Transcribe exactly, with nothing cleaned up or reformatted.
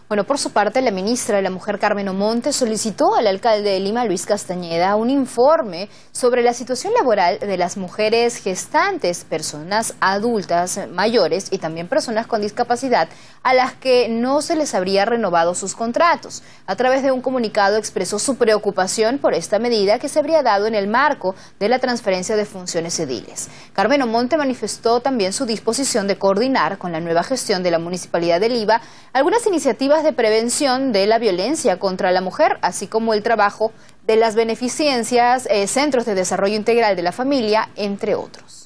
Bueno, por su parte, la ministra de la Mujer, Carmen Omonte, solicitó al alcalde de Lima, Luis Castañeda, un informe sobre la situación laboral de las mujeres gestantes, personas adultas mayores y también personas con discapacidad a las que no se les habría renovado sus contratos. A través de un comunicado expresó su preocupación por esta medida que se habría dado en el marco de la transferencia de funciones ediles. Carmen Omonte manifestó también su disposición de coordinar con la nueva gestión de la Municipalidad de Lima algunas iniciativas de prevención de la violencia contra la mujer, así como el trabajo de las beneficencias, eh, centros de desarrollo integral de la familia, entre otros.